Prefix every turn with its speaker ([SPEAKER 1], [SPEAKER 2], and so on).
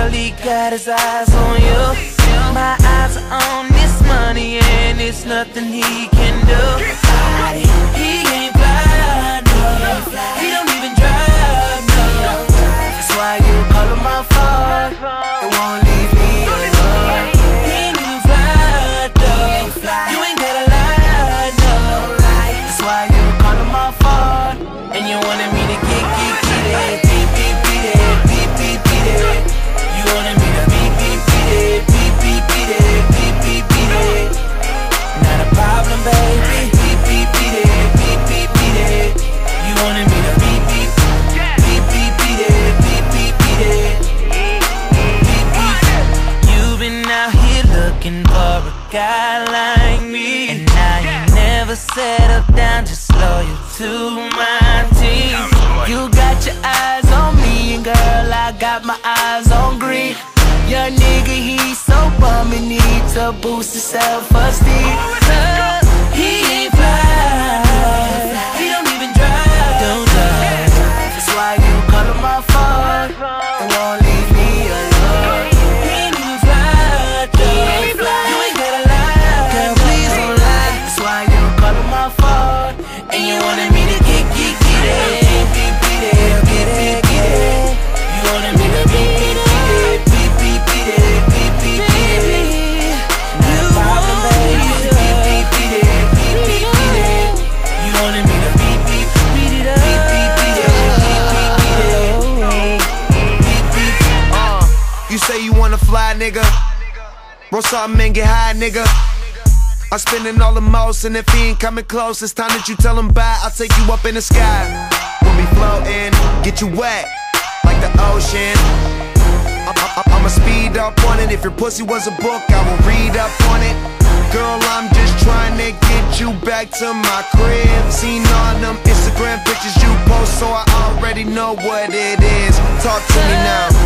[SPEAKER 1] all he got his eyes on you. My eyes are on this money and it's nothing he can do. He ain't fly, no. He don't even drive, no. That's why you call him my phone. It won't leave me alone. He ain't even fly, though. You ain't gotta lie, no. That's why you call him my phone. And you wanted me to get it. Beep, beep, beat it. Beep, beep, beat it. You wanted me to beep, beep, beat it. Beep, beep, beat it. Beep, beep, beat it. Not a problem, baby. Beep, beep, beat it. Beep, beep, beat it. You wanted me to beep, beep, beep, beep, beat it. Beep, beep, beat it. Beep, beep. You've been out here looking for a guy like me, and now you never settle down, just loyal to my team. You got your eyes on me, and girl, I got my eyes on green. Young nigga, he's so bum, he need to boost his self-esteem. He ain't fly, he don't even drive, don't drive. That's why you call him my phone, and won't leave me alone. He ain't even fly, though. You ain't gotta lie, girl, please don't lie. That's why you call him my phone, and you wanted me to get it. You wanted me to beep, beep, beep, beep, beep, beep, beep, beep, beep. Not a problem, baby. Beep, beep, beep, beep, beep, beep. You wanted me to beep, beep, beat it up. Beep, beep, beep, beep, beep, beep.
[SPEAKER 2] You say you wanna fly, nigga. Roll something and get high, nigga. I'm spending all the most, and if he ain't coming close, it's time that you tell him bye. I'll take you up in the sky. We'll be floating, get you wet like the ocean. I'ma speed up on it. If your pussy was a book, I will read up on it. Girl, I'm just trying to get you back to my crib. Seen all them Instagram pictures you post, so I already know what it is. Talk to me now.